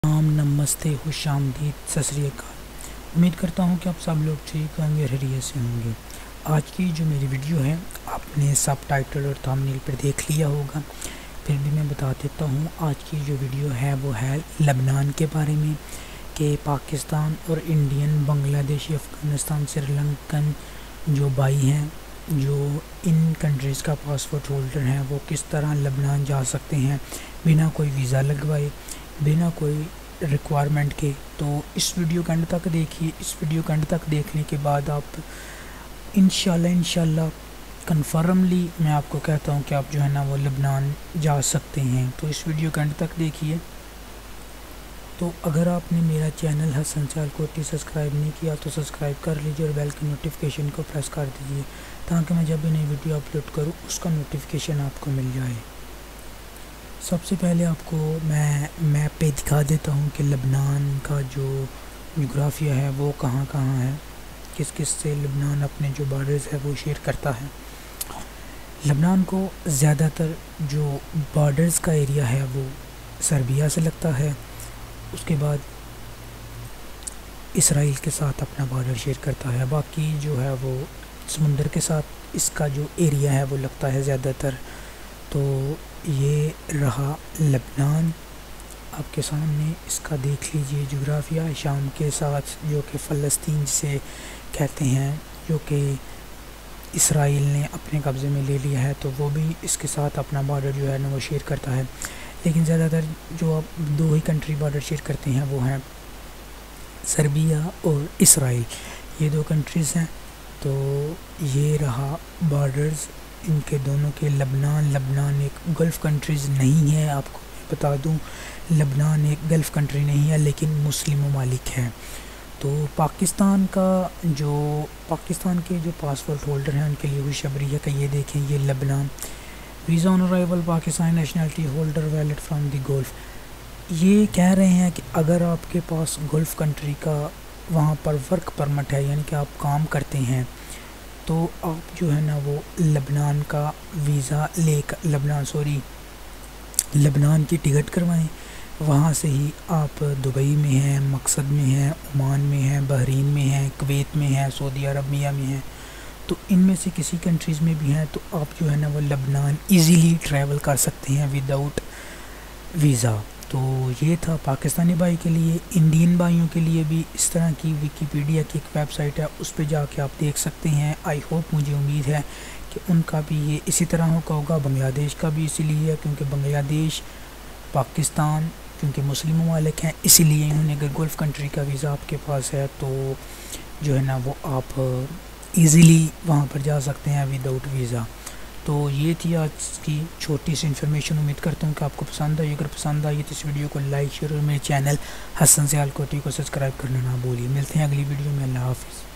नमस्ते, खुश आमदीद, सत श्री अकाल। उम्मीद करता हूँ कि आप सब लोग ठीक होंगे, खैरियत से होंगे। आज की जो मेरी वीडियो है आपने सब टाइटल और थंबनेल पर देख लिया होगा, फिर भी मैं बता देता हूँ। आज की जो वीडियो है वो है लेबनान के बारे में कि पाकिस्तान और इंडियन, बांग्लादेशी, अफ़गानिस्तान, श्रीलंकन जो भाई हैं जो इन कंट्रीज़ का पासपोर्ट होल्डर हैं वो किस तरह लेबनान जा सकते हैं बिना कोई वीज़ा लगवाए, बिना कोई रिक्वायरमेंट के। तो इस वीडियो के एंड तक देखिए। इस वीडियो के एंड तक देखने के बाद आप इंशाल्लाह कन्फर्मली मैं आपको कहता हूँ कि आप जो है ना वो लेबनान जा सकते हैं। तो इस वीडियो के एंड तक देखिए। तो अगर आपने मेरा चैनल हसन सियालकोटी सब्सक्राइब नहीं किया तो सब्सक्राइब कर लीजिए और बेल की नोटिफिकेशन को प्रेस कर दीजिए ताकि मैं जब भी नई वीडियो अपलोड करूँ उसका नोटिफिकेशन आपको मिल जाए। सबसे पहले आपको मैं मैप पे दिखा देता हूँ कि लेबनान का जो जोग्राफिया है वो कहाँ कहाँ है, किस किस से लेबनान अपने जो बॉर्डर्स है वो शेयर करता है। लेबनान को ज़्यादातर जो बॉर्डर्स का एरिया है वो सर्बिया से लगता है, उसके बाद इसराइल के साथ अपना बॉर्डर शेयर करता है। बाकी जो है वो समुंदर के साथ इसका जो एरिया है वो लगता है ज़्यादातर। तो ये रहा लेबनान आपके सामने, इसका देख लीजिए जोग्राफिया। शाम के साथ जो कि फ़लस्तीन जिसे कहते हैं, जो कि इसराइल ने अपने कब्ज़े में ले लिया है, तो वो भी इसके साथ अपना बॉर्डर जो है ना वो शेयर करता है। लेकिन ज़्यादातर जो अब दो ही कंट्री बॉर्डर शेयर करते हैं वो हैं सर्बिया और इसराइल, ये दो कंट्रीज़ हैं। तो ये रहा बॉर्डर्स इनके दोनों के। लेबनान एक गल्फ़ कंट्रीज़ नहीं है, आपको मैं बता दूं। लेबनान एक गल्फ़ कंट्री नहीं है लेकिन मुस्लिम ममालिक है। तो पाकिस्तान के जो पासपोर्ट होल्डर हैं उनके लिए खुशखबरी है कि ये देखें, ये Lebanon visa on arrival Pakistan nationality holder valid from the Gulf. ये कह रहे हैं कि अगर आपके पास गल्फ़ कंट्री का वहाँ पर वर्क परमिट है, यानी कि आप काम करते हैं, तो आप जो है ना वो लेबनान का वीज़ा लेबनान की टिकट करवाएं। वहाँ से ही आप दुबई में हैं, मकसद में हैं, ओमान में हैं, बहरीन में हैं, कुवैत में हैं, सऊदी अरबिया में हैं, तो इनमें से किसी कंट्रीज़ में भी हैं तो आप जो है ना वो लेबनान इजीली ट्रैवल कर सकते हैं विदाउट वीज़ा। तो ये था पाकिस्तानी भाई के लिए। इंडियन भाइयों के लिए भी इस तरह की विकिपीडिया की एक वेबसाइट है, उस पर जाके आप देख सकते हैं। आई होप, मुझे उम्मीद है कि उनका भी ये इसी तरह का होगा। बांग्लादेश का भी इसीलिए है क्योंकि बांग्लादेश, पाकिस्तान क्योंकि मुस्लिम ममालिक हैं, इसीलिए इन्होंने अगर गल्फ़ कंट्री का वीज़ा आपके पास है तो जो है ना वो आप ईज़िली वहाँ पर जा सकते हैं विदाउट वीज़ा। तो ये थी आज की छोटी सी इन्फॉर्मेशन। उम्मीद करता हूँ कि आपको पसंद आई। अगर पसंद आई तो इस वीडियो को लाइक, शेयर और मेरे चैनल हसन सियालकोटी को सब्सक्राइब करना ना भूलिए। मिलते हैं अगली वीडियो में। अल्लाह हाफ़िज़।